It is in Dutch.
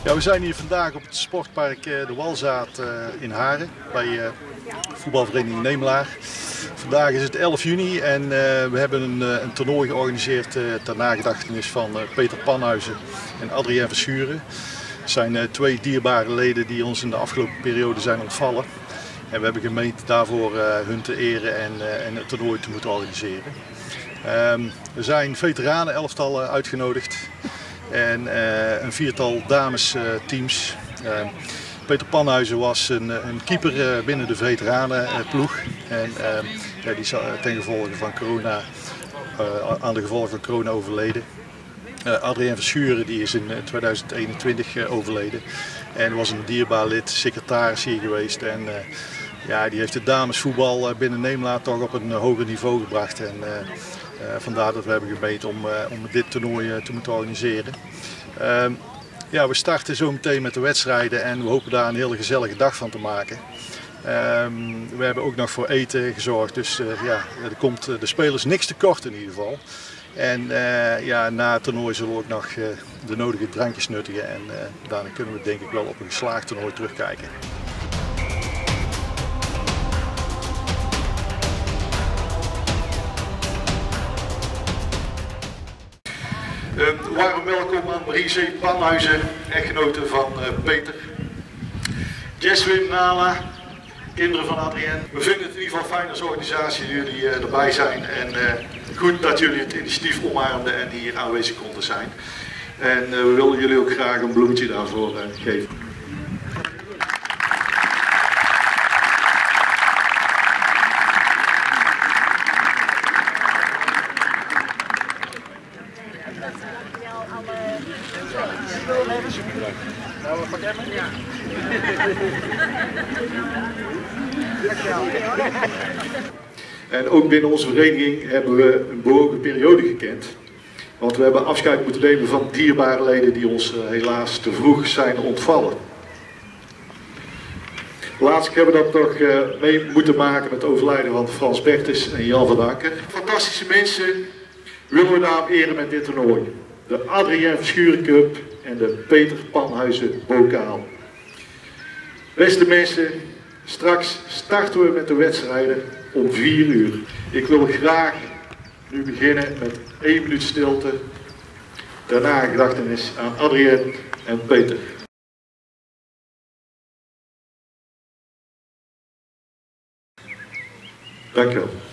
Ja, we zijn hier vandaag op het sportpark De Walzaat in Haren bij voetbalvereniging Nemelaar. Vandaag is het 11 juni en we hebben een toernooi georganiseerd ter nagedachtenis van Peter Panhuizen en Adrien Verschuren. Het zijn twee dierbare leden die ons in de afgelopen periode zijn ontvallen. En we hebben gemeend daarvoor hun te eren en het toernooi te moeten organiseren. Er zijn veteranen elftallen uitgenodigd en een viertal damesteams. Peter Panhuizen was een keeper binnen de veteranenploeg en die is ten gevolge van corona, aan de gevolgen van corona overleden. Adrien Verschuren die is in 2021 overleden en was een dierbaar lid, secretaris hier geweest. En ja, die heeft het damesvoetbal binnen Nemelaar toch op een hoger niveau gebracht. En vandaar dat we hebben gebeten om dit toernooi te moeten organiseren. Ja, we starten zo meteen met de wedstrijden en we hopen daar een hele gezellige dag van te maken. We hebben ook nog voor eten gezorgd, dus ja, er komt de spelers niks tekort in ieder geval. En ja, na het toernooi zullen we ook nog de nodige drankjes nuttigen en daarna kunnen we denk ik wel op een geslaagd toernooi terugkijken. Warm welkom aan Marie C. Panhuizen, echtgenote van Peter. Jeswin, Nala, kinderen van Adrien. We vinden het in ieder geval fijn als organisatie dat jullie erbij zijn. En goed dat jullie het initiatief omarmden en hier aanwezig konden zijn. En we willen jullie ook graag een bloemetje daarvoor geven. En ook binnen onze vereniging hebben we een behoorlijke periode gekend. Want we hebben afscheid moeten nemen van dierbare leden die ons helaas te vroeg zijn ontvallen. Laatst hebben we dat nog mee moeten maken met het overlijden van Frans Bertens en Jan van Anker. Fantastische mensen willen we daarom eren met dit toernooi. De Adrien Verschuren Cup en de Peter Panhuizen bokaal. Beste mensen, straks starten we met de wedstrijden om 4 uur. Ik wil graag nu beginnen met 1 minuut stilte ter nagedachtenis aan Adrien en Peter. Dank je wel.